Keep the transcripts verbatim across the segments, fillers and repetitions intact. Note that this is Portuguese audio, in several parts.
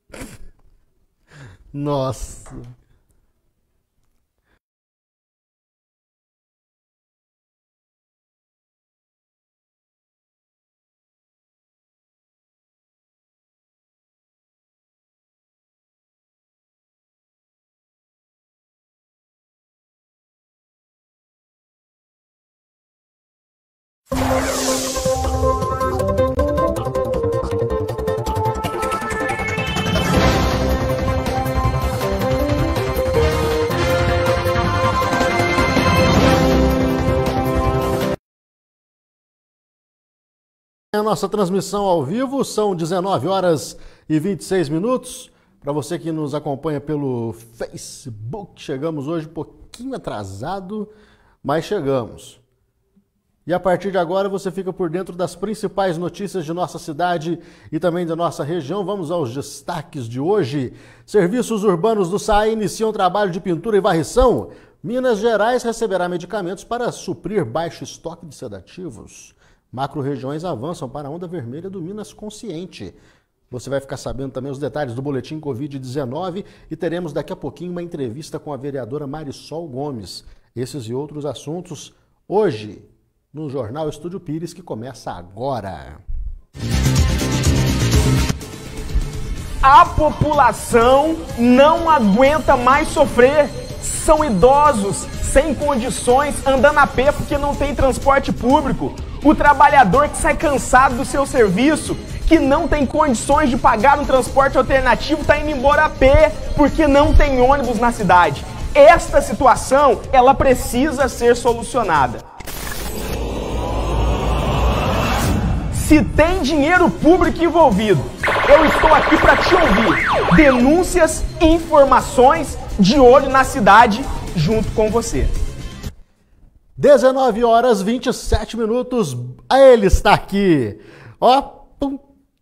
Nossa. A nossa transmissão ao vivo são dezenove horas e vinte e seis minutos. Para você que nos acompanha pelo Facebook, chegamos hoje um pouquinho atrasado, mas chegamos. E a partir de agora você fica por dentro das principais notícias de nossa cidade e também da nossa região. Vamos aos destaques de hoje. Serviços urbanos do S A I iniciam trabalho de pintura e varrição. Minas Gerais receberá medicamentos para suprir baixo estoque de sedativos. Macro-regiões avançam para a onda vermelha do Minas Consciente. Você vai ficar sabendo também os detalhes do boletim covid dezenove e teremos daqui a pouquinho uma entrevista com a vereadora Marisol Gomes. Esses e outros assuntos hoje no Jornal Estúdio Pires, que começa agora. A população não aguenta mais sofrer. São idosos, sem condições, andando a pé porque não tem transporte público. O trabalhador que sai cansado do seu serviço, que não tem condições de pagar um transporte alternativo, está indo embora a pé porque não tem ônibus na cidade. Esta situação, ela precisa ser solucionada. Se tem dinheiro público envolvido, eu estou aqui para te ouvir. Denúncias, informações, de olho na cidade, junto com você. dezenove horas e vinte e sete minutos, ele está aqui. Ó, pum.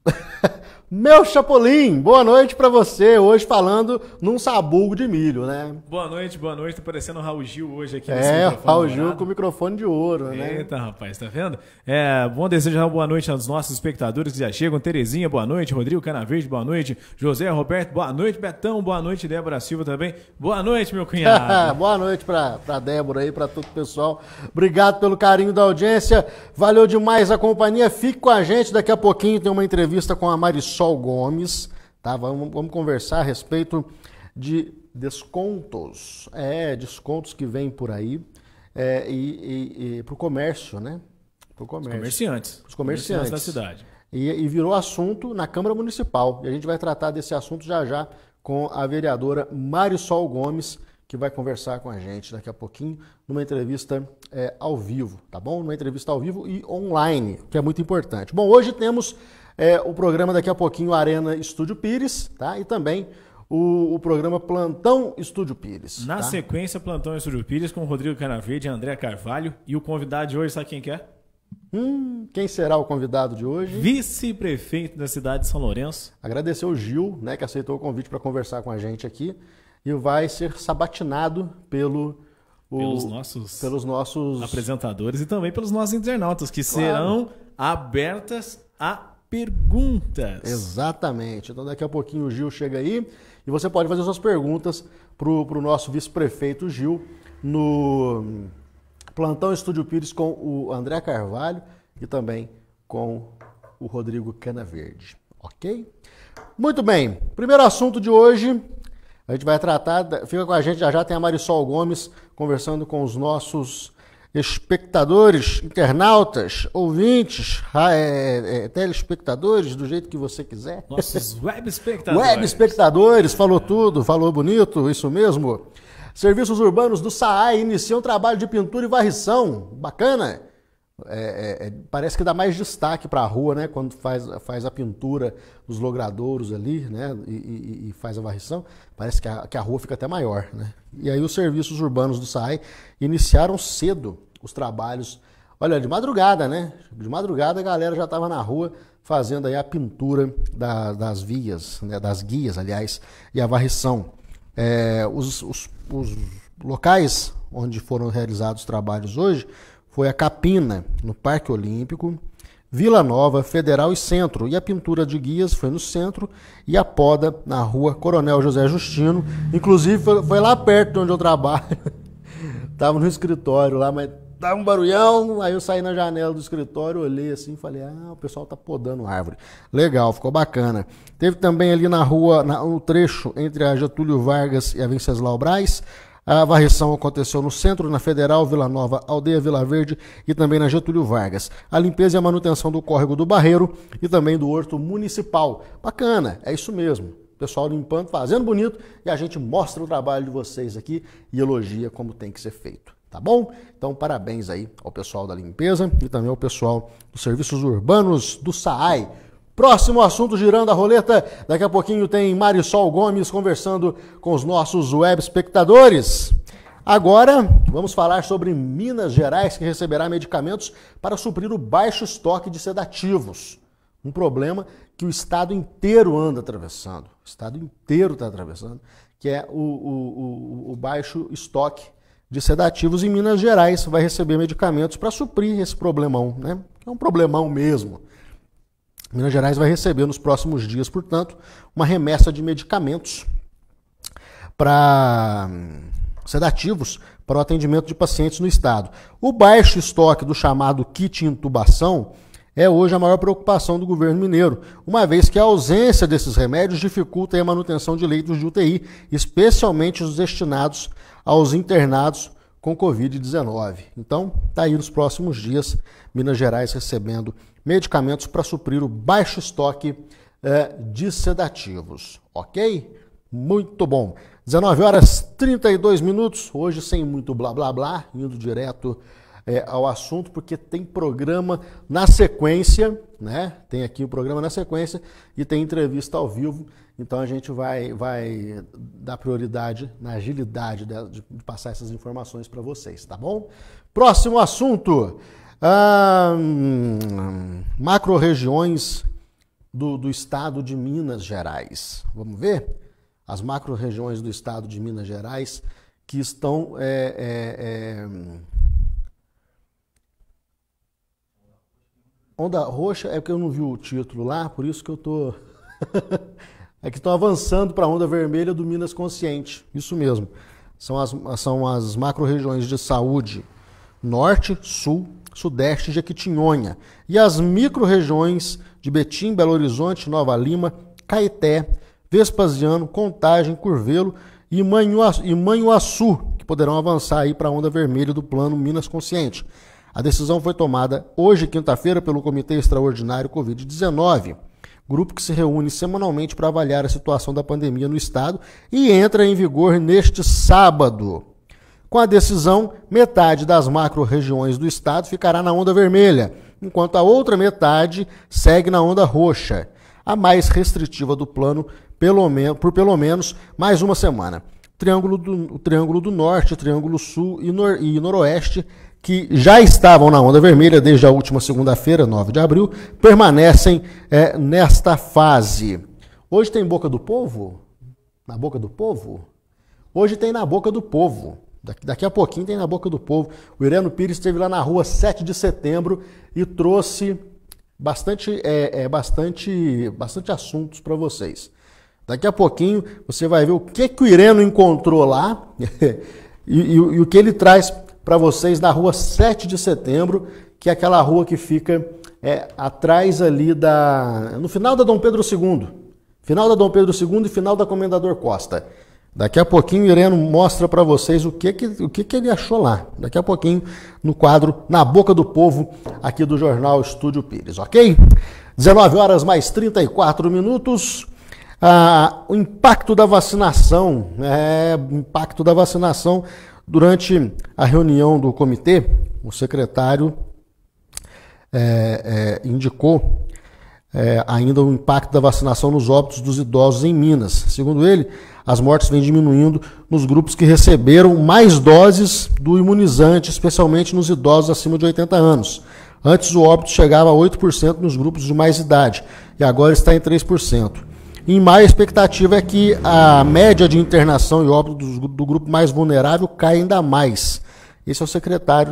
Meu Chapolin, boa noite pra você. Hoje falando num sabugo de milho, né? Boa noite, boa noite. Tá parecendo o Raul Gil hoje aqui nesse é, microfone. É, Raul Gil com o microfone de ouro, né? Eita, rapaz, tá vendo? É, bom desejar uma boa noite aos nossos espectadores que já chegam. Terezinha, boa noite. Rodrigo Canaverde, boa noite. José Roberto, boa noite. Betão, boa noite. Débora Silva também. Boa noite, meu cunhado. Boa noite pra, pra Débora aí, pra todo o pessoal. Obrigado pelo carinho da audiência. Valeu demais a companhia. Fique com a gente. Daqui a pouquinho tem uma entrevista com a Marisol Gomes. Tá, vamos, vamos conversar a respeito de descontos, é, descontos que vêm por aí é, e, e, e para o comércio, né? Pro comércio. Os comerciantes. Os comerciantes. comerciantes da cidade. E, e virou assunto na Câmara Municipal. E a gente vai tratar desse assunto já já com a vereadora Marisol Gomes, que vai conversar com a gente daqui a pouquinho numa entrevista é, ao vivo, tá bom? Numa entrevista ao vivo e online, que é muito importante. Bom, hoje temos É, o programa daqui a pouquinho, Arena Estúdio Pires, tá? E também o, o programa Plantão Estúdio Pires. Na tá? sequência, Plantão Estúdio Pires com o Rodrigo Canaverde e André Carvalho. E o convidado de hoje, sabe quem que é? Hum, quem será o convidado de hoje? Vice-prefeito da cidade de São Lourenço. Agradecer o Gil, né, que aceitou o convite para conversar com a gente aqui. E vai ser sabatinado pelo... O, pelos, nossos pelos nossos apresentadores e também pelos nossos internautas, que claro. serão abertas a perguntas. Exatamente. Então daqui a pouquinho o Gil chega aí e você pode fazer suas perguntas para o nosso vice-prefeito Gil no Plantão Estúdio Pires com o André Carvalho e também com o Rodrigo Canaverde. Ok? Muito bem. Primeiro assunto de hoje, a gente vai tratar, fica com a gente, já já tem a Marisol Gomes conversando com os nossos espectadores, internautas, ouvintes, é, é, telespectadores, do jeito que você quiser. Nossos web espectadores. Web espectadores, falou tudo, falou bonito, isso mesmo. Serviços urbanos do S A I iniciam trabalho de pintura e varrição. Bacana. É, é, parece que dá mais destaque para a rua, né? Quando faz, faz a pintura dos logradouros ali, né? E, e, e faz a varrição, parece que a, que a rua fica até maior, né? E aí os serviços urbanos do S A I iniciaram cedo os trabalhos. Olha, de madrugada, né? De madrugada a galera já estava na rua fazendo aí a pintura da, das vias, né? Das guias, aliás, e a varrição. É, os, os, os locais onde foram realizados os trabalhos hoje foi a Capina, no Parque Olímpico, Vila Nova, Federal e Centro. E a pintura de guias foi no centro e a poda na rua Coronel José Justino. Inclusive foi, foi lá perto de onde eu trabalho. Tava no escritório lá, mas tava um barulhão. Aí eu saí na janela do escritório, olhei assim e falei, ah, o pessoal tá podando árvore. Legal, ficou bacana. Teve também ali na rua, na, no trecho entre a Getúlio Vargas e a Venceslau Braz. A varrição aconteceu no centro, na Federal, Vila Nova, Aldeia Vila Verde e também na Getúlio Vargas. A limpeza e a manutenção do córrego do Barreiro e também do Horto Municipal. Bacana, é isso mesmo. Pessoal limpando, fazendo bonito e a gente mostra o trabalho de vocês aqui e elogia como tem que ser feito. Tá bom? Então, parabéns aí ao pessoal da limpeza e também ao pessoal dos serviços urbanos do S A A I. Próximo assunto, girando a roleta. Daqui a pouquinho tem Marisol Gomes conversando com os nossos web espectadores. Agora, vamos falar sobre Minas Gerais, que receberá medicamentos para suprir o baixo estoque de sedativos. Um problema que o estado inteiro anda atravessando. O estado inteiro está atravessando, que é o, o, o, o baixo estoque de sedativos. Em Minas Gerais vai receber medicamentos para suprir esse problemão, né? É um problemão mesmo. Minas Gerais vai receber nos próximos dias, portanto, uma remessa de medicamentos para sedativos para o atendimento de pacientes no estado. O baixo estoque do chamado kit intubação é hoje a maior preocupação do governo mineiro, uma vez que a ausência desses remédios dificulta a manutenção de leitos de U T I, especialmente os destinados aos internados com covid dezenove. Então, está aí nos próximos dias, Minas Gerais recebendo medicamentos para suprir o baixo estoque eh, de sedativos. Ok? Muito bom. dezenove horas e trinta e dois minutos, hoje sem muito blá blá blá, indo direto eh, ao assunto, porque tem programa na sequência, né? Tem aqui o programa na sequência e tem entrevista ao vivo. Então a gente vai, vai dar prioridade na agilidade de, de passar essas informações para vocês, tá bom? Próximo assunto. Ah, macro-regiões do, do estado de Minas Gerais. Vamos ver? As macro-regiões do estado de Minas Gerais que estão... É, é, é... Onda roxa é porque eu não vi o título lá, por isso que eu tô... é que estão avançando para a onda vermelha do Minas Consciente. Isso mesmo. São as, são as macro-regiões de saúde Norte, Sul, Sudeste e Jequitinhonha. E as micro-regiões de Betim, Belo Horizonte, Nova Lima, Caeté, Vespasiano, Contagem, Curvelo e Manhuaçu, e Manhuaçu, que poderão avançar aí para a onda vermelha do Plano Minas Consciente. A decisão foi tomada hoje, quinta-feira, pelo Comitê Extraordinário covid dezenove, grupo que se reúne semanalmente para avaliar a situação da pandemia no estado e entra em vigor neste sábado. Com a decisão, metade das macro-regiões do estado ficará na onda vermelha, enquanto a outra metade segue na onda roxa, a mais restritiva do plano pelo men- por pelo menos mais uma semana. Triângulo do, o Triângulo do Norte, Triângulo Sul e, nor- e Noroeste, que já estavam na onda vermelha desde a última segunda-feira, nove de abril, permanecem é, nesta fase. Hoje tem Boca do Povo? Na Boca do Povo? Hoje tem na Boca do Povo. Daqui, daqui a pouquinho tem na Boca do Povo. O Ireno Pires esteve lá na rua sete de setembro e trouxe bastante, é, é, bastante, bastante assuntos para vocês. Daqui a pouquinho você vai ver o que, que o Ireno encontrou lá e, e, e o que ele traz para vocês na rua sete de setembro, que é aquela rua que fica é, atrás ali da... no final da Dom Pedro segundo. Final da Dom Pedro segundo e final da Comendador Costa. Daqui a pouquinho o Ireno mostra para vocês o, que, que, o que, que ele achou lá. Daqui a pouquinho no quadro Na Boca do Povo, aqui do Jornal Estúdio Pires, ok? dezenove horas mais trinta e quatro minutos. Ah, o impacto da vacinação, é, o impacto da vacinação durante a reunião do comitê, o secretário é, é, indicou é, ainda o impacto da vacinação nos óbitos dos idosos em Minas. Segundo ele, as mortes vêm diminuindo nos grupos que receberam mais doses do imunizante, especialmente nos idosos acima de oitenta anos. Antes o óbito chegava a oito por cento nos grupos de mais idade e agora está em três por cento. Em maio, a expectativa é que a média de internação e óbito do, do grupo mais vulnerável caia ainda mais. Esse é o secretário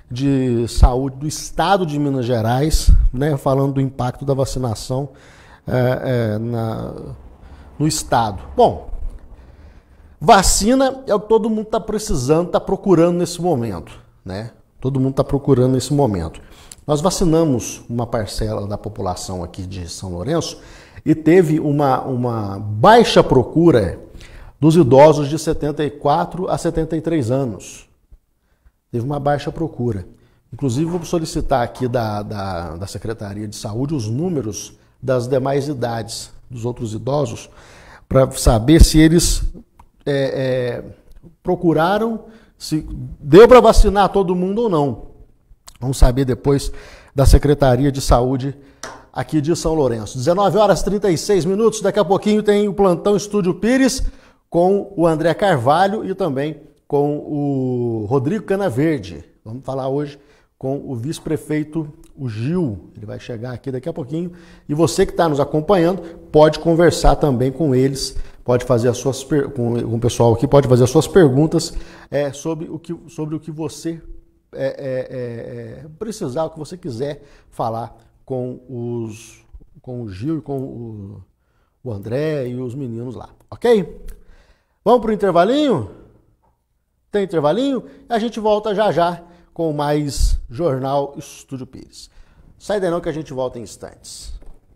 de Saúde do Estado de Minas Gerais, né, falando do impacto da vacinação é, é, na, no Estado. Bom, vacina é o que todo mundo está precisando, está procurando nesse momento, né? Todo mundo está procurando nesse momento. Nós vacinamos uma parcela da população aqui de São Lourenço e teve uma, uma baixa procura dos idosos de setenta e quatro a setenta e três anos. Teve uma baixa procura. Inclusive, vou solicitar aqui da, da, da Secretaria de Saúde os números das demais idades dos outros idosos para saber se eles é, é, procuraram, se deu para vacinar todo mundo ou não. Vamos saber depois da Secretaria de Saúde aqui de São Lourenço. dezenove horas e trinta e seis minutos, daqui a pouquinho tem o Plantão Estúdio Pires com o André Carvalho e também com o Rodrigo Canaverde. Vamos falar hoje com o vice-prefeito, o Gil. Ele vai chegar aqui daqui a pouquinho. E você que está nos acompanhando pode conversar também com eles, pode fazer as suas com, com o pessoal aqui, pode fazer as suas perguntas é, sobre, o que, sobre o que você é, é, é, precisar, o que você quiser falar com, os, com o Gil e com o, o André e os meninos lá, ok? Vamos para o intervalinho? Tem intervalinho? A gente volta já já com mais Jornal Estúdio Pires. Sai daí não que a gente volta em instantes.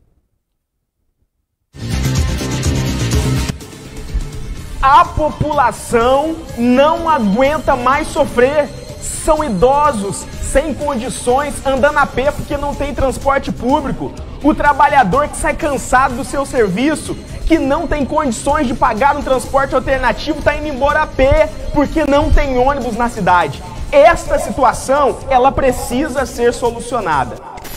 A população não aguenta mais sofrer. São idosos, sem condições, andando a pé porque não tem transporte público. O trabalhador que sai cansado do seu serviço, que não tem condições de pagar um transporte alternativo, está indo embora a pé porque não tem ônibus na cidade. Esta situação, ela precisa ser solucionada.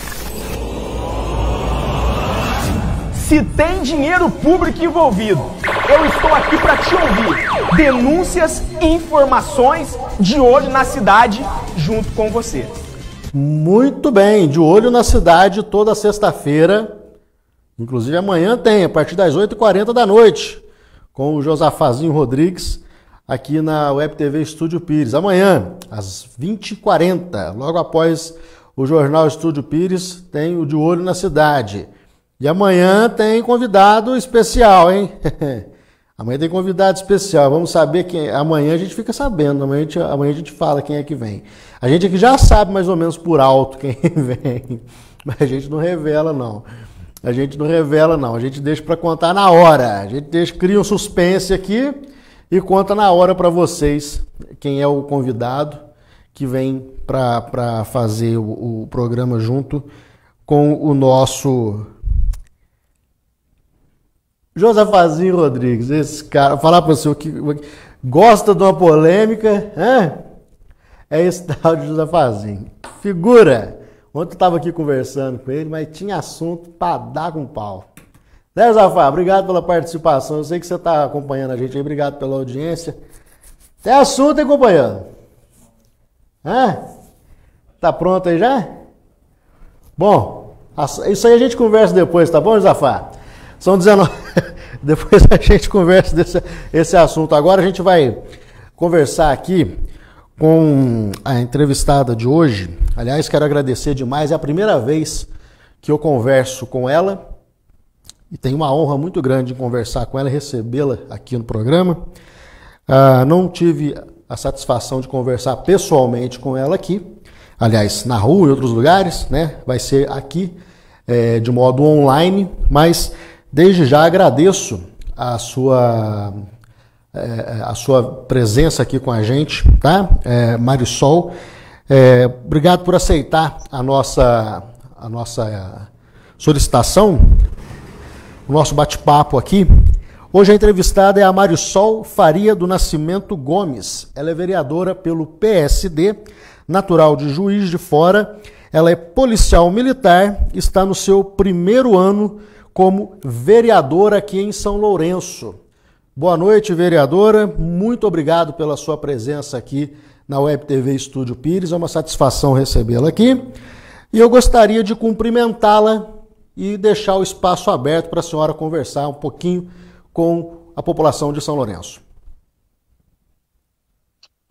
Se tem dinheiro público envolvido, eu estou aqui para te ouvir. Denúncias, informações, de olho na cidade, junto com você. Muito bem, de olho na cidade toda sexta-feira. Inclusive amanhã tem, a partir das oito e quarenta da noite, com o Josafazinho Rodrigues, aqui na Web T V Estúdio Pires. Amanhã, às vinte e quarenta, logo após o Jornal Estúdio Pires, tem o De Olho na Cidade. E amanhã tem convidado especial, hein? Amanhã tem convidado especial. Vamos saber quem. Amanhã a gente fica sabendo. Amanhã a gente, amanhã a gente fala quem é que vem. A gente aqui já sabe mais ou menos por alto quem vem. Mas a gente não revela, não. A gente não revela, não. A gente deixa para contar na hora. A gente deixa, cria um suspense aqui e conta na hora para vocês quem é o convidado que vem para fazer o, o programa junto com o nosso Josafazinho Rodrigues. Esse cara, falar para você que gosta de uma polêmica, hein? É esse tal de Josafazinho. Figura. Ontem eu estava aqui conversando com ele, mas tinha assunto para dar com pau. Né, Zafá? Obrigado pela participação. Eu sei que você está acompanhando a gente aí. Obrigado pela audiência. Tem assunto, hein, companheiro? Hã? Tá pronto aí já? Bom, isso aí a gente conversa depois, tá bom, Zafá? São dezenove. Depois a gente conversa desse esse assunto. Agora a gente vai conversar aqui com a entrevistada de hoje. Aliás, quero agradecer demais. É a primeira vez que eu converso com ela. E tenho uma honra muito grande em conversar com ela e recebê-la aqui no programa. Ah, não tive a satisfação de conversar pessoalmente com ela aqui. Aliás, na rua e outros lugares, né? Vai ser aqui é, de modo online. Mas desde já agradeço a sua, é, a sua presença aqui com a gente, tá? É, Marisol, é, obrigado por aceitar a nossa, a nossa solicitação. O nosso bate-papo aqui. Hoje a entrevistada é a Marisol Faria do Nascimento Gomes. Ela é vereadora pelo P S D, natural de Juiz de Fora. Ela é policial militar, está no seu primeiro ano como vereadora aqui em São Lourenço. Boa noite, vereadora. Muito obrigado pela sua presença aqui na Web T V Estúdio Pires. É uma satisfação recebê-la aqui. E eu gostaria de cumprimentá-la e deixar o espaço aberto para a senhora conversar um pouquinho com a população de São Lourenço.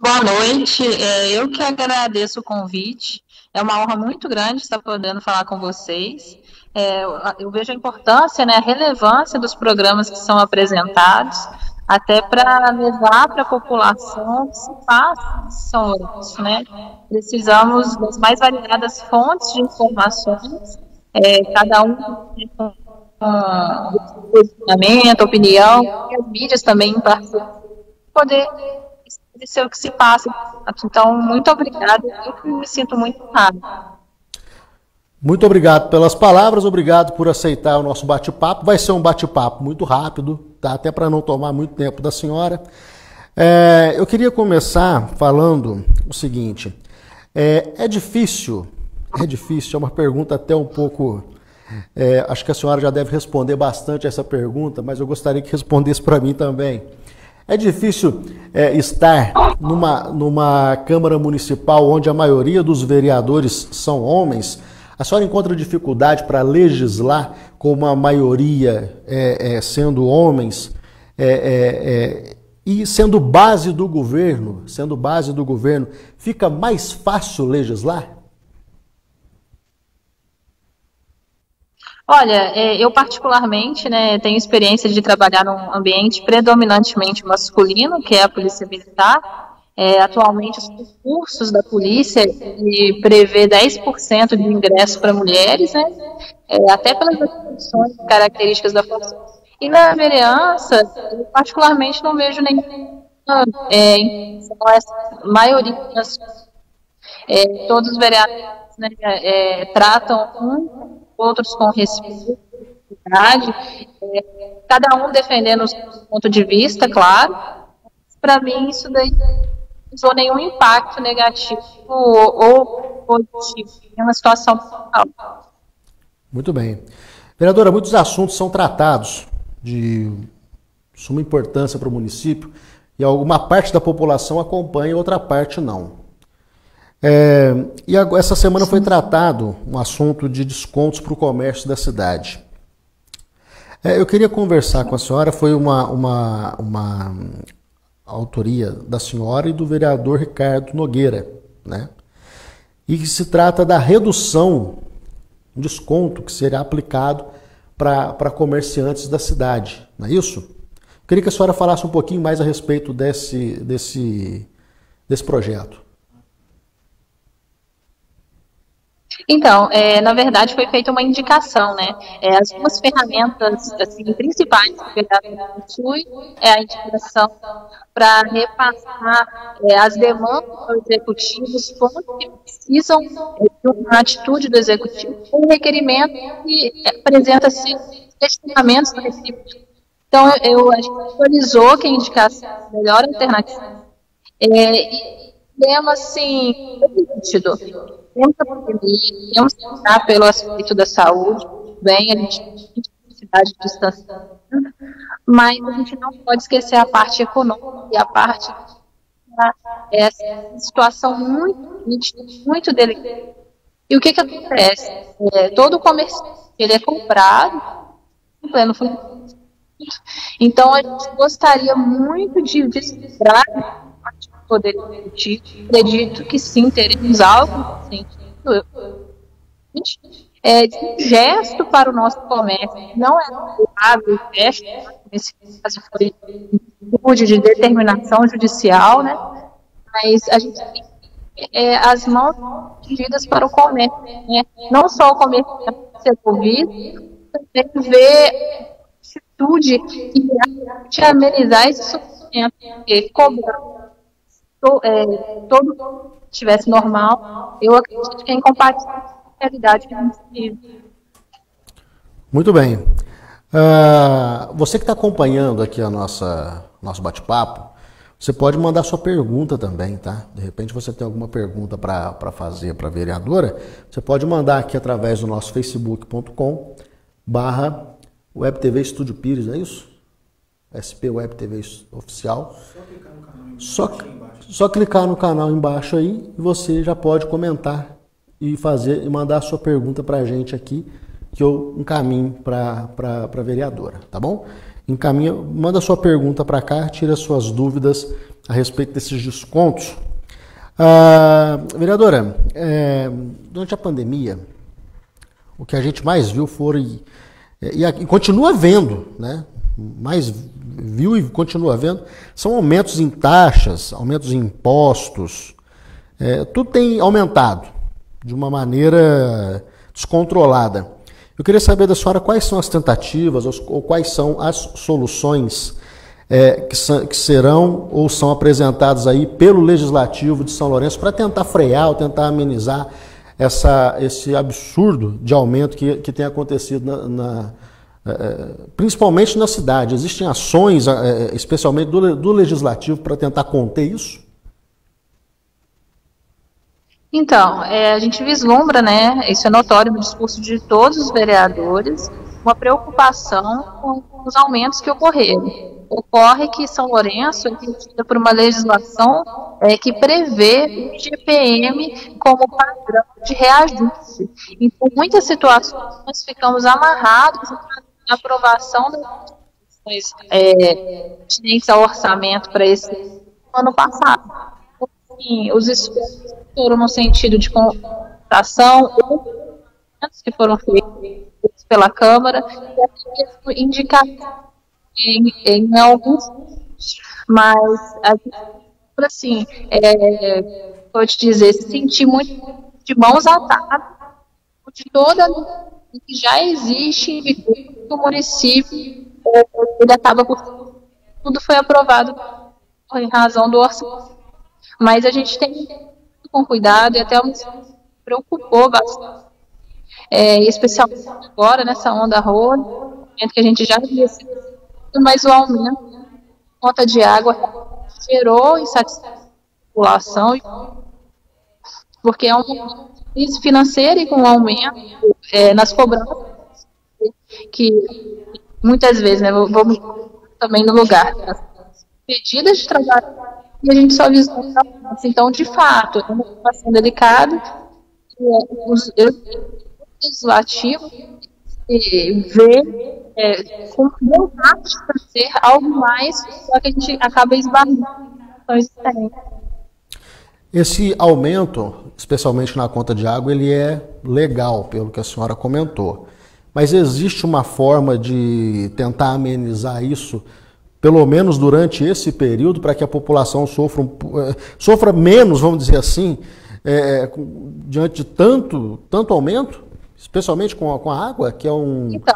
Boa noite, é, eu que agradeço o convite, é uma honra muito grande estar podendo falar com vocês. É, eu, eu vejo a importância, né, a relevância dos programas que são apresentados, até para levar para a população que se passa são outros, né? Precisamos das mais variadas fontes de informações, é, cada um com um posicionamento, opinião, e as mídias também para poder ser o que se passa. Então, muito obrigada, eu me sinto muito honrada. Muito obrigado pelas palavras, obrigado por aceitar o nosso bate-papo. Vai ser um bate-papo muito rápido, tá? Até para não tomar muito tempo da senhora. É, eu queria começar falando o seguinte, é, é difícil, é difícil, é uma pergunta até um pouco... É, acho que a senhora já deve responder bastante essa pergunta, mas eu gostaria que respondesse para mim também. É difícil é, estar numa, numa Câmara Municipal onde a maioria dos vereadores são homens? A senhora encontra dificuldade para legislar com uma maioria é, é, sendo homens é, é, é, e sendo base do governo, sendo base do governo, fica mais fácil legislar? Olha, eu particularmente, né, tenho experiência de trabalhar num ambiente predominantemente masculino, que é a Polícia Militar. É, atualmente, os concursos da polícia e prevê dez por cento de ingresso para mulheres, né, é, até pelas atribuições e características da função. E na vereança, eu particularmente não vejo nenhuma é, em essa maioria das, é, todos os vereadores, né, é, tratam um outros com responsabilidade, é, cada um defendendo o seu ponto de vista, claro. Para mim, isso daí não causou nenhum impacto negativo ou, ou positivo em uma situação total. Muito bem. Vereadora, muitos assuntos são tratados de suma importância para o município e alguma parte da população acompanha e outra parte não. É, e essa semana foi tratado um assunto de descontos para o comércio da cidade. É, eu queria conversar com a senhora, foi uma, uma, uma autoria da senhora e do vereador Ricardo Nogueira, né? E que se trata da redução, um desconto que será aplicado para comerciantes da cidade, não é isso? Eu queria que a senhora falasse um pouquinho mais a respeito desse, desse, desse projeto. Então, é, na verdade, foi feita uma indicação, né? É, as duas ferramentas assim, principais que o vereador possui é a indicação para repassar é, as demandas aos executivos, como que precisam de uma atitude do executivo, um requerimento que apresenta-se questionamentos do executivo. Então, eu, a gente visualizou que a indicação é a melhor alternativa. É, e tema, assim, nítido. Temos a pandemia, temos que entrar pelo aspecto da saúde, bem, a gente tem necessidade de distanciamento, mas a gente não pode esquecer a parte econômica e a parte da essa situação muito nítida, muito delicada. E o que que acontece? É, todo o comércio, ele é comprado em pleno funcionamento. Então, a gente gostaria muito de vislumbrar poder discutir. Acredito que sim, teremos algo sim. É, de um gesto para o nosso comércio. Não é um gesto, nesse caso foi atitude de determinação judicial, né? Mas a gente tem é, as mãos tendidas para o comércio, né? Não só o comércio ser ouvido, também ver atitude de amenizar esse sofrimento, porque cobrar É, todo estivesse normal, eu acredito que é incompatível com a realidade que a gente vive. Muito bem. Uh, você que está acompanhando aqui a nossa nosso bate-papo, você pode mandar sua pergunta também, tá? De repente você tem alguma pergunta para fazer para a vereadora, você pode mandar aqui através do nosso facebook ponto com barra Web T V Estúdio Pires, é isso? S P Web T V Oficial. Só clicar no canal embaixo. Só, só clicar no canal embaixo aí e você já pode comentar e fazer e mandar a sua pergunta para a gente aqui, que eu encaminho para a vereadora, tá bom? Encaminha, manda a sua pergunta para cá, tira suas dúvidas a respeito desses descontos. Ah, vereadora, é, durante a pandemia, o que a gente mais viu foi, e, e continua vendo, né? Mais viu e continua vendo, são aumentos em taxas, aumentos em impostos, é, tudo tem aumentado de uma maneira descontrolada. Eu queria saber da senhora quais são as tentativas ou quais são as soluções é, que, que serão ou são apresentadas aí pelo Legislativo de São Lourenço para tentar frear ou tentar amenizar essa, esse absurdo de aumento que, que tem acontecido na, na, é, principalmente na cidade. Existem ações, é, especialmente do, do Legislativo, para tentar conter isso? Então, é, a gente vislumbra, né, isso é notório no discurso de todos os vereadores, uma preocupação com os aumentos que ocorreram. Ocorre que São Lourenço é regida por uma legislação é, que prevê o I G P M como padrão de reajuste. Então, em muitas situações, nós ficamos amarrados na aprovação das questões é, pertinentes ao orçamento para esse ano passado. Assim, os esforços foram no sentido de contratação, que foram feitos pela Câmara, e até mesmo indicação em, em alguns, mas a gente, assim, é, vou te dizer, se sentir muito de mãos atadas de toda o que já existe no município, ele acaba por tudo foi aprovado em razão do orçamento. Mas a gente tem que ir com cuidado e até me preocupou bastante, é, especialmente agora nessa onda roxa, que a gente já via, mas o aumento da conta de água gerou insatisfação da população, porque é uma crise financeira e com um aumento é, nas cobranças, que muitas vezes, né, vamos também no lugar das medidas de trabalho, e a gente só vislumbra. Então, de fato, é uma situação delicada, e é, os legislativos vê é, com vontade de fazer algo mais, só que a gente acaba esbarrando. Esse aumento, especialmente na conta de água, ele é legal, pelo que a senhora comentou. Mas existe uma forma de tentar amenizar isso, pelo menos durante esse período, para que a população sofra, um, sofra menos, vamos dizer assim, é, diante de tanto, tanto aumento, especialmente com a, com a água, que é um... Então,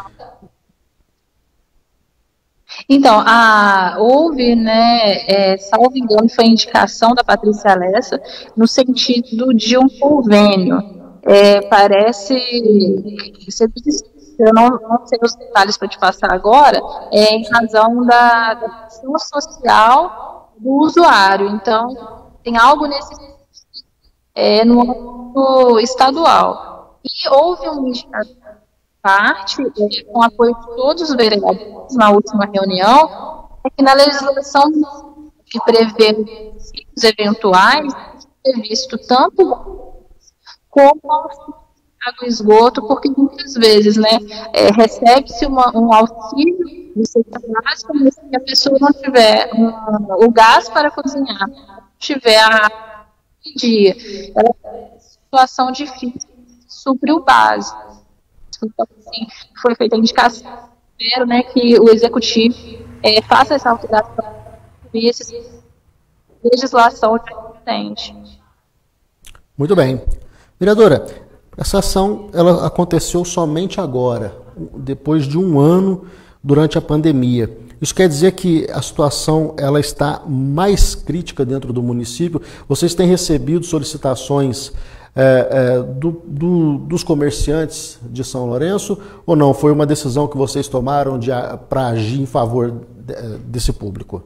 então a, houve, né, é, salvo engano, foi a indicação da Patrícia Alessa, no sentido de um convênio. É, parece ser eu não, não sei os detalhes para te passar agora, é em razão da, da questão social do usuário. Então, tem algo nesse é, no âmbito estadual. E houve um parte, é, com apoio de todos os vereadores na última reunião, é que na legislação que prevê os eventuais, é visto tanto como água e esgoto, porque muitas vezes, né, é, recebe-se um auxílio de cesta básica, mas se a pessoa não tiver um, o gás para cozinhar, não tiver a dia, ela tem uma situação difícil, supre o básico. Então, assim, foi feita a indicação, espero, né, que o executivo é, faça essa alteração e essa legislação existente. Muito bem. Vereadora, essa ação ela aconteceu somente agora, depois de um ano durante a pandemia. Isso quer dizer que a situação ela está mais crítica dentro do município? Vocês têm recebido solicitações é, é, do, do, dos comerciantes de São Lourenço ou não? Foi uma decisão que vocês tomaram de, para agir em favor de, desse público?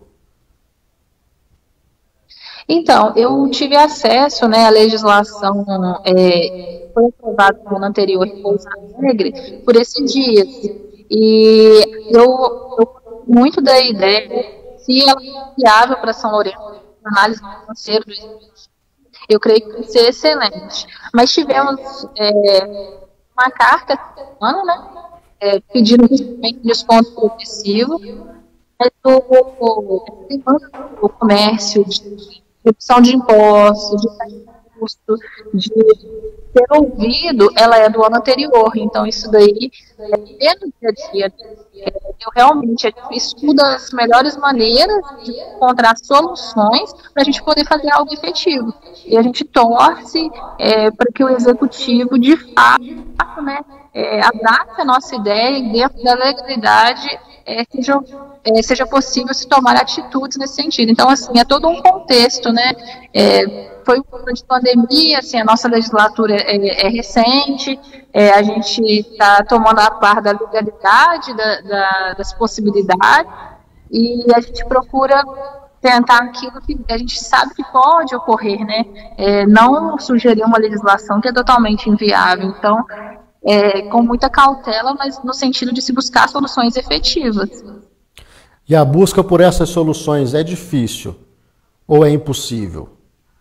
Então, eu tive acesso, né, à legislação é, foi aprovada no ano anterior em Pouso Alegre por esses dias. E eu, eu muito da ideia, se ela é viável para São Lourenço, análise financeira do executivo, eu creio que vai ser excelente. Mas tivemos é, uma carta, ano, né, é, pedindo desconto progressivo, o, o comércio, de redução de impostos, de custo, de ter ouvido, ela é do ano anterior. Então, isso daí é no dia a dia. Eu realmente estudo as melhores maneiras de encontrar soluções para a gente poder fazer algo efetivo. E a gente torce é, para que o executivo, de fato, né, é, abrace a nossa ideia e dentro da legalidade é, seja, é, seja possível se tomar atitudes nesse sentido. Então, assim, é todo um contexto, né? É, foi um ano de pandemia, assim, a nossa legislatura é, é recente, é, a gente está tomando a par da legalidade, da, da, das possibilidades, e a gente procura tentar aquilo que a gente sabe que pode ocorrer, né? É, não sugerir uma legislação que é totalmente inviável. Então, é, com muita cautela, mas no sentido de se buscar soluções efetivas. E a busca por essas soluções é difícil ou é impossível?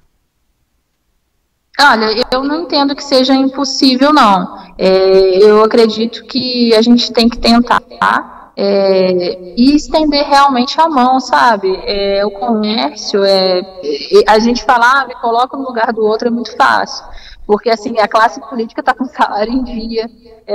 Olha, eu não entendo que seja impossível, não. É, eu acredito que a gente tem que tentar é, e estender realmente a mão, sabe? É, o comércio, é, a gente falar, ah, me coloca no lugar do outro é muito fácil. Porque, assim, a classe política está com salário em dia,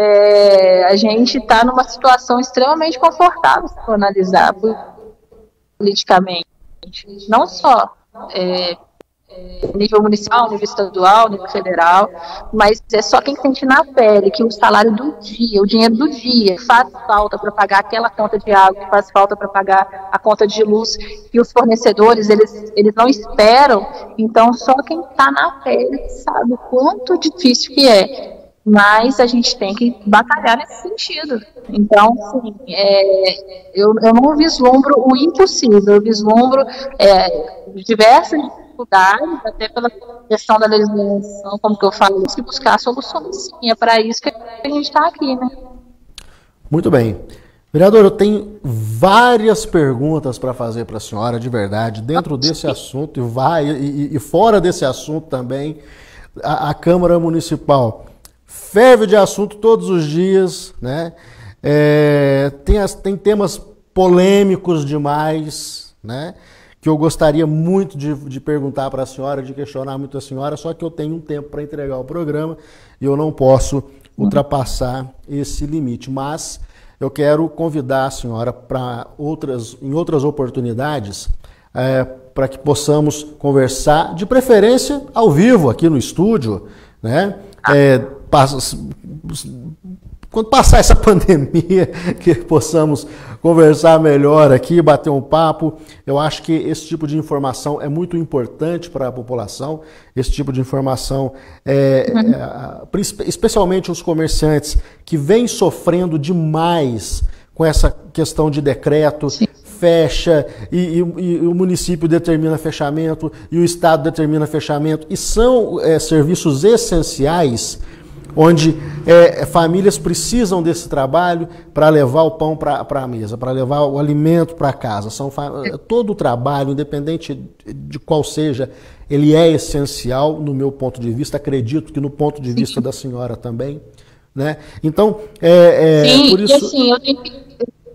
é, a gente está numa situação extremamente confortável, se for analisar politicamente. Não só é, nível municipal, nível estadual, nível federal, mas é só quem sente na pele que o salário do dia, o dinheiro do dia, faz falta para pagar aquela conta de água, que faz falta para pagar a conta de luz, e os fornecedores, eles, eles não esperam. Então só quem está na pele sabe o quanto difícil que é, mas a gente tem que batalhar nesse sentido. Então, assim, é, eu, eu não vislumbro o impossível, eu vislumbro é, diversas dificuldades, até pela questão da legislação, como que eu falo, se buscar soluções. Sim, é para isso que a gente está aqui, né? Muito bem. Vereador, eu tenho várias perguntas para fazer para a senhora, de verdade, dentro desse assunto e, vai, e, e fora desse assunto também. A, a Câmara Municipal ferve de assunto todos os dias, né? É, tem, as, tem temas polêmicos demais, né? Que eu gostaria muito de, de perguntar para a senhora, de questionar muito a senhora, só que eu tenho um tempo para entregar o programa e eu não posso ultrapassar esse limite. Mas eu quero convidar a senhora para outras, em outras oportunidades, é, para que possamos conversar, de preferência ao vivo, aqui no estúdio, né? É, passa, quando passar essa pandemia, que possamos conversar melhor aqui, bater um papo. Eu acho que esse tipo de informação é muito importante para a população. Esse tipo de informação, é, é, especialmente os comerciantes que vêm sofrendo demais com essa questão de decreto, Sim. fecha e, e, e o município determina fechamento e o estado determina fechamento. E são é, serviços essenciais onde é, famílias precisam desse trabalho para levar o pão para a mesa, para levar o alimento para casa. São, todo o trabalho, independente de qual seja, ele é essencial no meu ponto de vista, acredito que no ponto de vista da senhora também, né? Então, é, é Sim, por isso... e assim, eu tenho que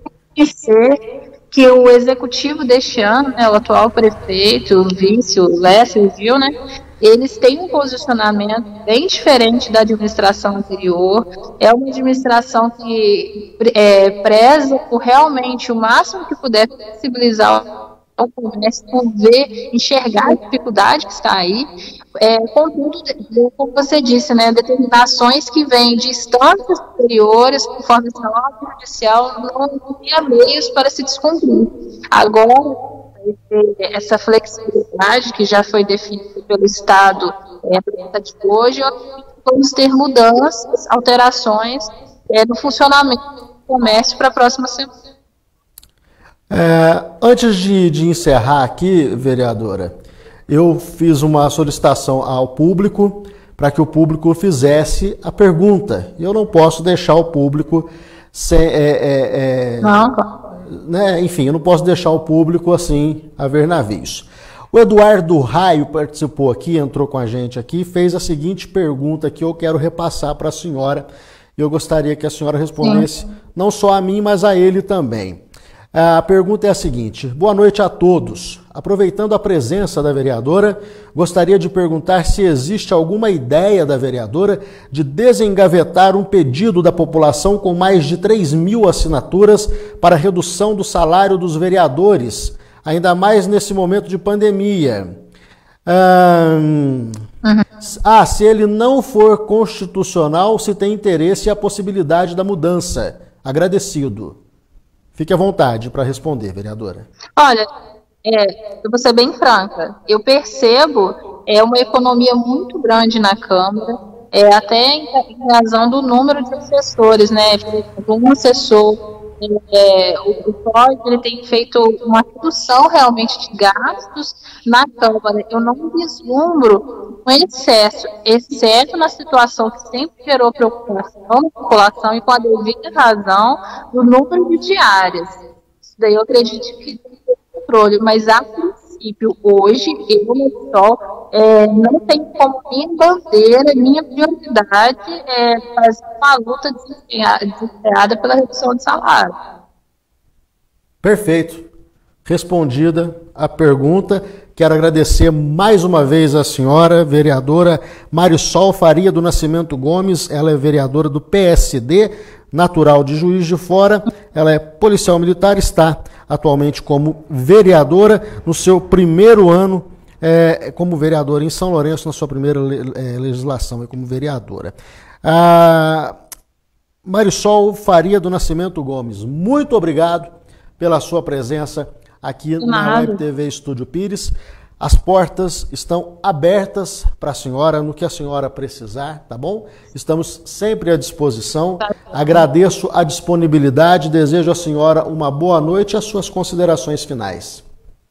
dizer que o executivo deste ano, né, o atual prefeito, o vice, o Lécio, viu, né? Eles têm um posicionamento bem diferente da administração anterior. É uma administração que é, preza por realmente o máximo que puder sensibilizar o comércio, por ver, enxergar a dificuldade que está aí. É, contudo, como você disse, né, determinações que vêm de instâncias superiores, conforme a ordem judicial, não tinha meios para se descumprir. Agora, essa flexibilidade que já foi definida pelo Estado é, a de hoje, vamos ter mudanças, alterações é, no funcionamento do comércio para a próxima semana. É, antes de, de encerrar aqui, vereadora, eu fiz uma solicitação ao público para que o público fizesse a pergunta. Eu não posso deixar o público sem... É, é, é... Não, Né? Enfim, eu não posso deixar o público assim a ver navios. O Eduardo Raio participou aqui, entrou com a gente aqui, fez a seguinte pergunta que eu quero repassar para a senhora. Eu gostaria que a senhora respondesse Sim. não só a mim, mas a ele também. A pergunta é a seguinte: boa noite a todos. Aproveitando a presença da vereadora, gostaria de perguntar se existe alguma ideia da vereadora de desengavetar um pedido da população com mais de três mil assinaturas para redução do salário dos vereadores, ainda mais nesse momento de pandemia. Hum, uhum. Ah, se ele não for constitucional, se tem interesse e a possibilidade da mudança. Agradecido. Fique à vontade para responder, vereadora. Olha, é, eu vou ser bem franca. Eu percebo é, uma economia muito grande na Câmara, é, até em, em razão do número de assessores, né? Um assessor, é, o, o P O S, ele tem feito uma redução realmente de gastos na Câmara. Eu não vislumbro um excesso, exceto na situação que sempre gerou preocupação na população e com a devida razão do número de diárias. Isso daí eu acredito que tem controle, mas a princípio, hoje, eu, pessoal, é, não tenho como minha bandeira, minha prioridade é fazer uma luta desempenhada pela redução de salário. Perfeito. Respondida a pergunta. Quero agradecer mais uma vez a senhora vereadora Marisol Faria do Nascimento Gomes. Ela é vereadora do P S D, natural de Juiz de Fora. Ela é policial militar, está atualmente como vereadora no seu primeiro ano é, como vereadora em São Lourenço, na sua primeira é, legislação é como vereadora. A Marisol Faria do Nascimento Gomes, muito obrigado pela sua presença aqui na Web T V Estúdio Pires. As portas estão abertas para a senhora no que a senhora precisar, tá bom? Estamos sempre à disposição. Agradeço a disponibilidade, desejo à senhora uma boa noite e as suas considerações finais.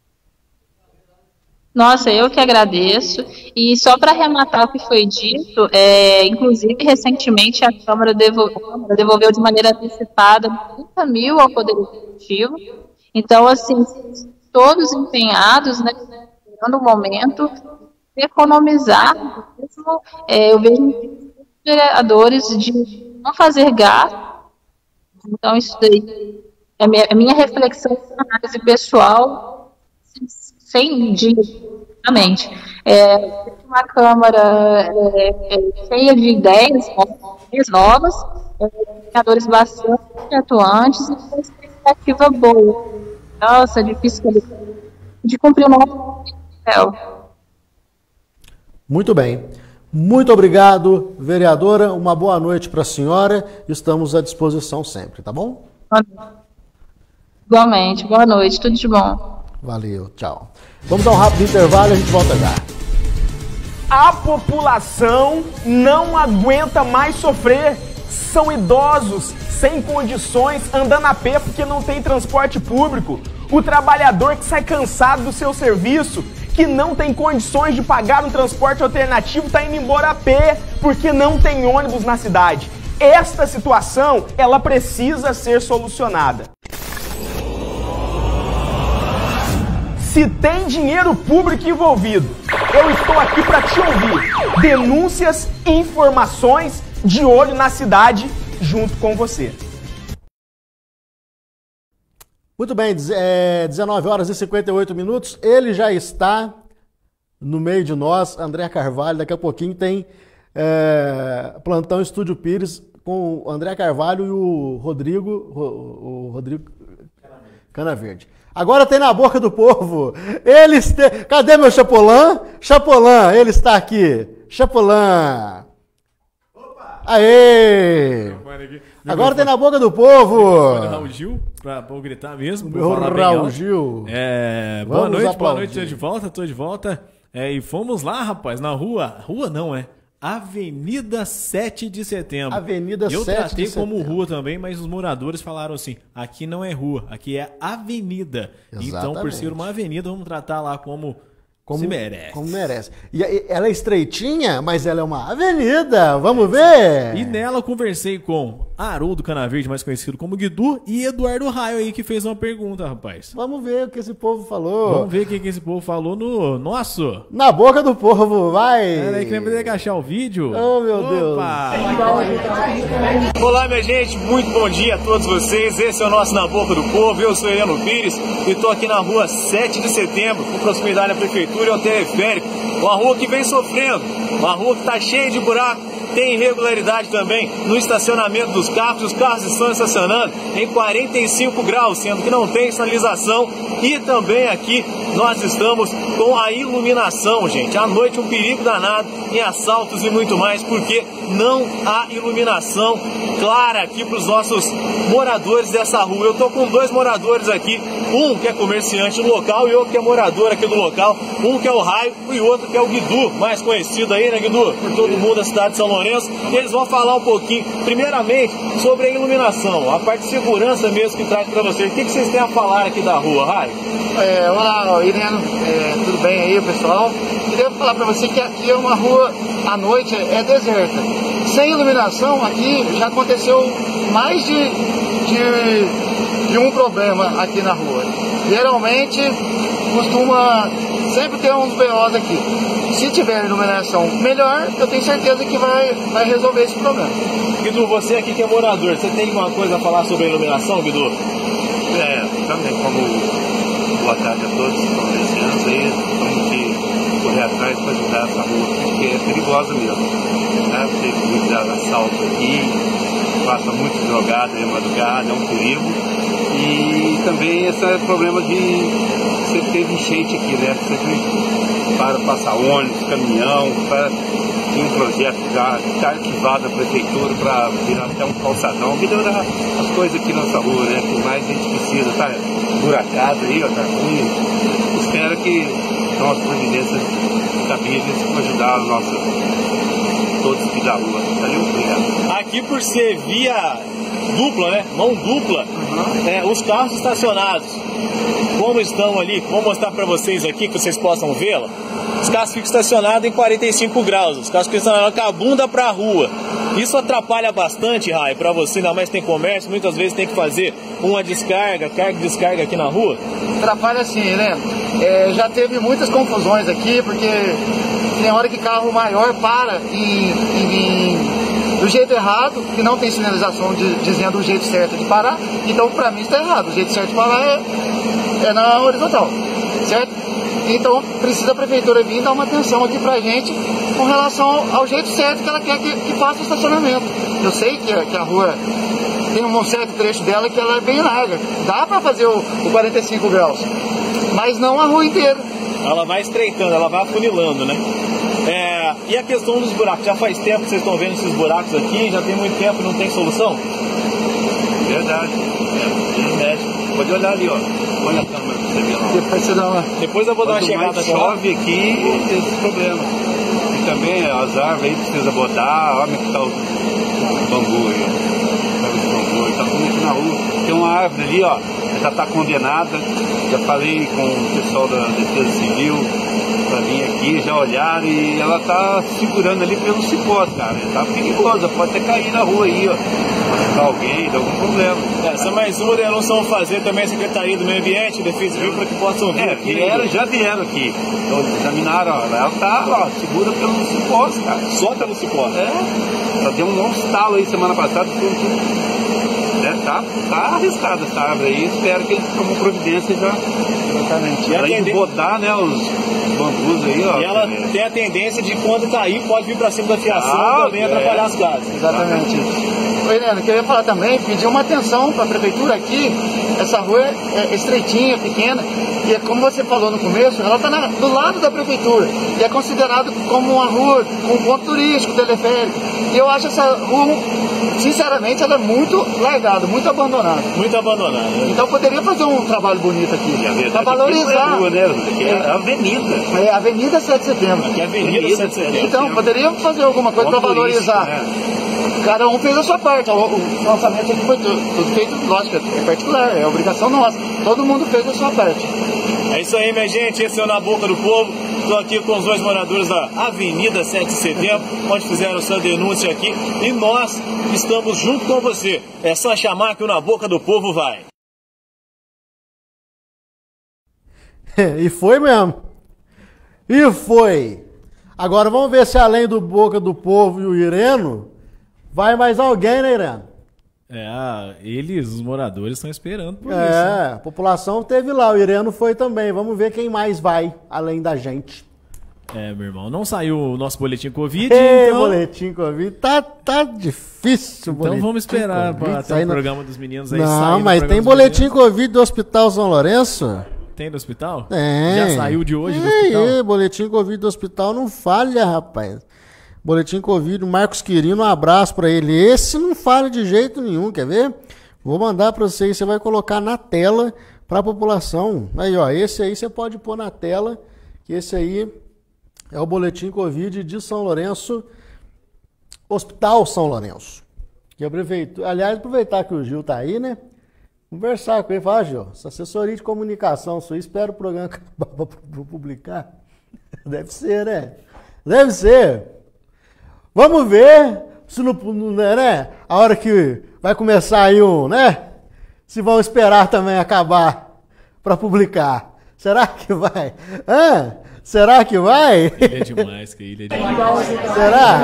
Nossa, eu que agradeço. E só para arrematar o que foi dito, é, inclusive recentemente a Câmara devolveu, devolveu de maneira antecipada trinta mil ao Poder Executivo. Então, assim, todos empenhados, né, no momento, de economizar, mesmo, é, eu vejo vereadores de não fazer gasto. Então, isso daí é a minha, a minha reflexão, análise pessoal, sem diretamente. É, uma Câmara é, é, cheia de ideias novas, é, vereadores bastante atuantes e com expectativa boa. Nossa, difícil de cumprir o nosso papel. Muito bem. Muito obrigado, vereadora. Uma boa noite para a senhora. Estamos à disposição sempre, tá bom? Igualmente. Boa noite. Tudo de bom. Valeu. Tchau. Vamos dar um rápido intervalo e a gente volta já. A população não aguenta mais sofrer. São idosos, sem condições, andando a pé porque não tem transporte público. O trabalhador que sai cansado do seu serviço, que não tem condições de pagar um transporte alternativo, está indo embora a pé porque não tem ônibus na cidade. Esta situação, ela precisa ser solucionada. Se tem dinheiro público envolvido, eu estou aqui para te ouvir. Denúncias, informações, de olho na cidade, junto com você. Muito bem, é, dezenove horas e cinquenta e oito minutos. Ele já está no meio de nós, André Carvalho. Daqui a pouquinho tem é, Plantão Estúdio Pires com o André Carvalho e o Rodrigo, o, o Rodrigo Canaverde. Agora tem na boca do povo. Eles te... Cadê meu Chapolin? Chapolin, ele está aqui. Chapolin. Opa! Aê! Agora tem na boca do povo. Raul Gil, pra, pra eu gritar mesmo. Meu Raul Gil. É, boa noite, boa noite, tô de volta, tô de volta. É, e fomos lá, rapaz, na rua. Rua não, é? Avenida sete de Setembro. Avenida eu sete de tratei Setembro. como rua também, mas os moradores falaram assim, aqui não é rua, aqui é avenida. Exatamente. Então, por ser uma avenida, vamos tratar lá como, Como se merece. Como merece. E e ela é estreitinha, mas ela é uma avenida. Vamos ver? E nela eu conversei com Haroldo Canaverde, mais conhecido como Guidu, e Eduardo Raio aí, que fez uma pergunta, rapaz. Vamos ver o que esse povo falou. Vamos ver o que, que esse povo falou no nosso. Na boca do povo, vai. Peraí, que lembra de agachar o vídeo. Oh, meu Opa. Deus. Olá, minha gente, muito bom dia a todos vocês. Esse é o nosso Na Boca do Povo. Eu sou Heleno Pires e estou aqui na rua sete de setembro, com proximidade à prefeitura e ao teleférico. Uma rua que vem sofrendo, uma rua que está cheia de buraco. Tem irregularidade também no estacionamento dos carros. Os carros estão estacionando em quarenta e cinco graus, sendo que não tem sinalização. E também aqui nós estamos com a iluminação, gente. À noite um perigo danado em assaltos e muito mais, porque não há iluminação clara aqui para os nossos moradores dessa rua. Eu estou com dois moradores aqui, um que é comerciante do local e outro que é morador aqui do local. Um que é o Raio e outro que é o Guidu, mais conhecido aí, né, Guidu? Por todo mundo da cidade de São Lourenço. E eles vão falar um pouquinho, primeiramente, sobre a iluminação, a parte de segurança mesmo que traz para vocês. O que, que vocês têm a falar aqui da rua, Raio? É, olá, Irene, é, tudo bem aí, pessoal? Queria falar para você que aqui é uma rua, à noite, é deserta. Sem iluminação, aqui já aconteceu mais de, de, de um problema aqui na rua. Geralmente, costuma sempre ter uns B Os aqui. Se tiver iluminação melhor, eu tenho certeza que vai, vai resolver esse problema. Guidu, você aqui que é morador, você tem alguma coisa a falar sobre a iluminação, Guidu? É, também como boa tarde a todos que estão descendo aí, temos que correr atrás para ajudar essa rua, porque é perigosa mesmo. Né? Teve muito assalto aqui, passa muito drogada aí madrugada, é um perigo. E também esse problema de você teve enchente aqui, né? Você para passar ônibus, caminhão, para tem um projeto já está arquivado a prefeitura para virar até um calçadão, melhorar as coisas aqui na nossa rua, né? Que mais a gente precisa, tá buracado aí, ó, tá ruim. Espero que são as providências cabíveis para ajudar a nossa, todos aqui da rua. Valeu, obrigado. Aqui por ser via dupla, né? Mão dupla, uhum. é, os carros estacionados, como estão ali, vou mostrar para vocês aqui, que vocês possam vê-la. Os carros ficam estacionados em quarenta e cinco graus, os carros ficam estacionados com a bunda para a rua. Isso atrapalha bastante, Rai, para você, ainda mais tem comércio, muitas vezes tem que fazer uma descarga, carga e descarga aqui na rua. Atrapalha sim, né? É, já teve muitas confusões aqui, porque tem hora que carro maior para em, em, em, do jeito errado, que não tem sinalização de, dizendo o jeito certo de parar. Então, para mim, está errado. O jeito certo de parar é, é na horizontal, certo? Então, precisa a prefeitura vir dar uma atenção aqui pra gente com relação ao, ao jeito certo que ela quer que, que faça o estacionamento. Eu sei que, que a rua tem um certo trecho dela que ela é bem larga. Dá pra fazer o, o quarenta e cinco graus, mas não a rua inteira. Ela vai estreitando, ela vai afunilando, né? É, e a questão dos buracos, já faz tempo que vocês estão vendo esses buracos aqui, já tem muito tempo, não tem solução? Verdade, é, pode olhar ali, ó. Olha a câmera pra você ver lá. Depois você dá uma... Depois eu vou dar uma chegada aqui. Chove aqui, tem esse problema. E também as árvores aí precisa botar, olha como tá o bambu aí, ó. Bambu, tá tudo aqui na rua. Tem uma árvore ali, ó, já tá condenada. Já falei com o pessoal da Defesa Civil pra vir aqui, já olharam e ela tá segurando ali pelo cipó, cara. Tá perigosa, pode até cair na rua aí, ó. Machucar alguém, dá algum problema. Essa é mais uma denúncia fazer também a Secretaria do Meio Ambiente, Defesa Civil, para que possam vir é, aqui. Vieram, já vieram aqui. Então, examinaram, ó, ela tá, ó, segura pelo cipó, cara. Só pelo cipó? É. Só deu um longo estalo aí semana passada, tudo, tudo. É, tá, tá arriscada essa árvore aí, espero que eles tomem providência já. Exatamente. Ela ia botar, né, os bambus aí, ó. E ela é. tem a tendência de quando cair, pode vir pra cima da fiação ah, também é. atrapalhar as casas. Exatamente. Oi, Neno, queria falar também, pedir uma atenção para a prefeitura aqui. Essa rua é estreitinha, pequena, e é como você falou no começo, ela está do lado da prefeitura e é considerado como uma rua com um ponto turístico, teleférico. E eu acho essa rua, sinceramente, ela é muito largada, muito abandonada. Muito abandonada. Né? Então poderia fazer um trabalho bonito aqui, para valorizar. Rua, né? É a avenida. É a Avenida sete de Setembro. Aqui é a Avenida sete de Setembro. Então, poderia fazer alguma coisa para valorizar. Né? Cada um fez a sua parte. O, o lançamento aqui foi tudo, tudo feito, lógico, é particular, é obrigação nossa. Todo mundo fez a sua parte. É isso aí, minha gente. Esse é o Na Boca do Povo. Estou aqui com os dois moradores da Avenida sete de Setembro, onde fizeram sua denúncia aqui. E nós estamos junto com você. É só chamar que o Na Boca do Povo vai. E foi mesmo. E foi. Agora vamos ver se além do Boca do Povo e o Ireno, vai mais alguém, né, Ireno? É, eles, os moradores, estão esperando por é, isso. É, né? A população teve lá, o Ireno foi também. Vamos ver quem mais vai, além da gente. É, meu irmão, não saiu o nosso boletim Covid, Ei, então... boletim Covid, tá, tá difícil o Então boletim vamos esperar COVID, para ter o no... programa dos meninos aí. Não, mas tem boletim Covid do Hospital São Lourenço? Tem do hospital? Tem. Já saiu de hoje Ei, do hospital? Ei, boletim Covid do hospital não falha, rapaz. Boletim Covid, o Marcos Quirino, um abraço pra ele. Esse não falha de jeito nenhum, quer ver? Vou mandar pra você e você vai colocar na tela pra população. Aí, ó, esse aí você pode pôr na tela, que esse aí é o boletim Covid de São Lourenço, Hospital São Lourenço. Que a prefeitura, aliás, aproveitar que o Gil tá aí, né? Conversar com ele, falar, Gil, essa assessoria de comunicação sua, espera o programa acabar pra publicar. Deve ser, né? Deve ser. Vamos ver se não, né? A hora que vai começar aí um, né? Se vão esperar também acabar para publicar. Será que vai? Hã? Será que vai? Ele é demais, que ele é demais. Será?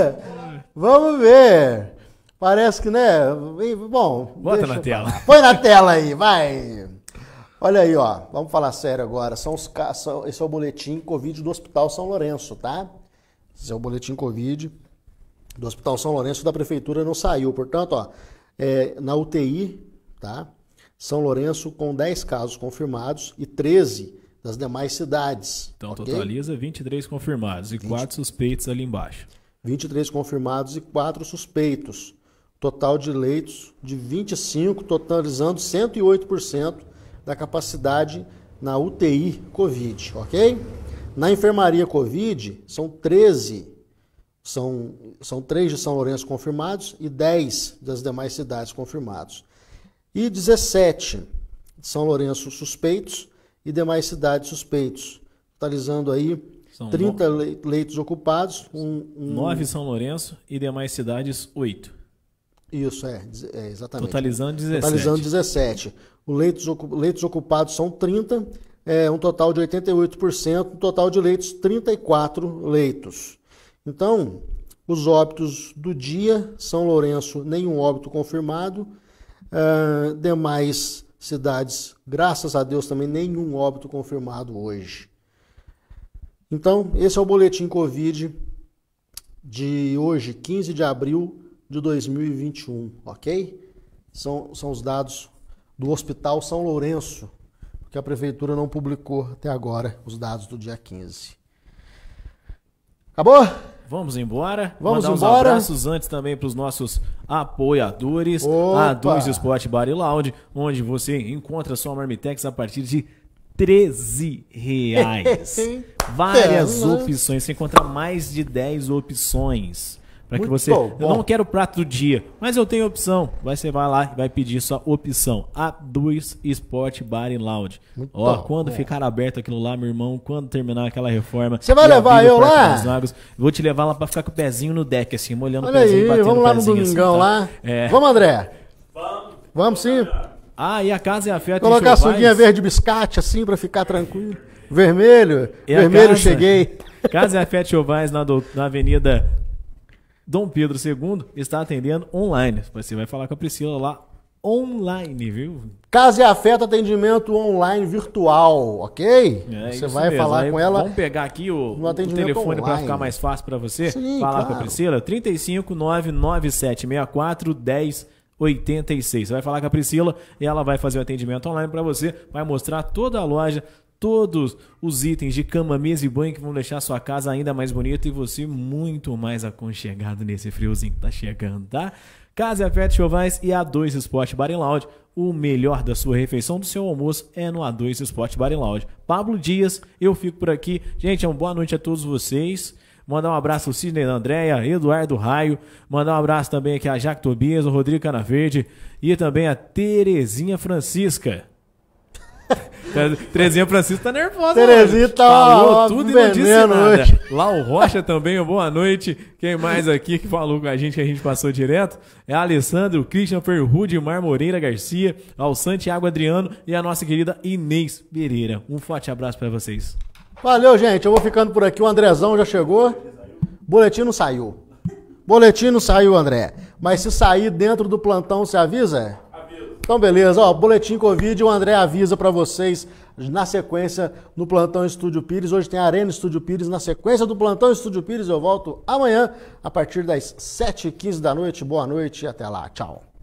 Vamos ver. Parece que, né? Bom. Bota na tela. Põe na tela aí, vai. Olha aí, ó. Vamos falar sério agora. São os, são, esse é o boletim Covid do Hospital São Lourenço, tá? Esse é o boletim Covid do Hospital São Lourenço da Prefeitura, não saiu. Portanto, ó, é, na U T I, tá? São Lourenço com dez casos confirmados e treze das demais cidades. Então, okay? totaliza vinte e três confirmados e quatro suspeitos ali embaixo. vinte e três confirmados e quatro suspeitos. Total de leitos de vinte e cinco, totalizando cento e oito por cento da capacidade na U T I Covid, ok? Na enfermaria Covid, são treze, são, são três de São Lourenço confirmados e dez das demais cidades confirmados. E dezessete de São Lourenço suspeitos e demais cidades suspeitos, totalizando aí são trinta no... leitos ocupados. Um, um... nove São Lourenço e demais cidades, oito. Isso, é, é exatamente. Totalizando dezessete. Totalizando dezessete. Os leitos, leitos ocupados são trinta, é, um total de oitenta e oito por cento, um total de leitos, trinta e quatro leitos. Então, os óbitos do dia, São Lourenço, nenhum óbito confirmado, uh, demais cidades, graças a Deus, também nenhum óbito confirmado hoje. Então, esse é o boletim Covid de hoje, quinze de abril de dois mil e vinte e um, ok? São, são os dados do Hospital São Lourenço, que a Prefeitura não publicou até agora os dados do dia quinze. Acabou? Vamos embora. Vamos Mandar embora. uns abraços antes também para os nossos apoiadores. Opa. A dois Sport Bar e Lounge, onde você encontra sua Marmitex a partir de treze reais. Várias é, opções. Você encontra mais de dez opções. Para que você... bom. Eu não quero o prato do dia, mas eu tenho opção. Vai, você vai lá e vai pedir sua opção. A dois Sport Bar e Lounge. Muito Ó, bom. quando ficar aberto aquilo lá, meu irmão, quando terminar aquela reforma... Você vai e levar abrir o eu Parque lá? dos Lagos, vou te levar lá para ficar com o pezinho no deck, assim, molhando Olha o pezinho, aí, batendo vamos o lá no pezinho, domingão assim, tá? lá. É. Vamos, André? Vamos. Vamos sim. Ah, e a Casa e a Feta Colocar a Enxovais. sunguinha verde biscate assim pra ficar tranquilo. Vermelho. E a Vermelho, casa? cheguei. Casa e a Feta Enxovais na, do- na Avenida Dom Pedro segundo está atendendo online. Você vai falar com a Priscila lá online, viu? Casa e Afeto, atendimento online virtual, ok? É você isso vai mesmo. falar Aí com ela. Vamos pegar aqui o, no o atendimento telefone para online. ficar mais fácil para você. Sim, falar claro. com a Priscila. trinta e cinco, nove nove sete seis quatro, dez oitenta e seis. Você vai falar com a Priscila e ela vai fazer o atendimento online para você. Vai mostrar toda a loja, todos os itens de cama, mesa e banho que vão deixar a sua casa ainda mais bonita e você muito mais aconchegado nesse friozinho que tá chegando, tá? Casa e Afeto Enxovais e A dois Sport Bar e Lounge. O melhor da sua refeição, do seu almoço, é no A dois Sport Bar e Lounge. Pablo Dias, eu fico por aqui. Gente, uma boa noite a todos vocês. Mandar um abraço ao Sidney da Andréia, Eduardo Raio. Mandar um abraço também aqui a Jaque Tobias, o Rodrigo Canaverde e também a Terezinha Francisca. Terezinha Francisco tá nervosa. Terezinha tá falou ó, tudo e não disse veneno nada. hoje. Lá o Rocha também, boa noite. Quem mais aqui que falou com a gente, que a gente passou direto? É Alessandro, Christian Ferrude, Mar Moreira Garcia, ao Santiago Adriano e a nossa querida Inês Pereira. Um forte abraço pra vocês. Valeu, gente. Eu vou ficando por aqui. O Andrezão já chegou. Boletim não saiu. Boletim não saiu, André. Mas se sair dentro do plantão, você avisa? Avisa. Então, beleza. Ó, boletim Covid, o André avisa pra vocês na sequência no Plantão Estúdio Pires. Hoje tem Arena Estúdio Pires. Na sequência do Plantão Estúdio Pires, eu volto amanhã a partir das sete e quinze da noite. Boa noite e até lá. Tchau.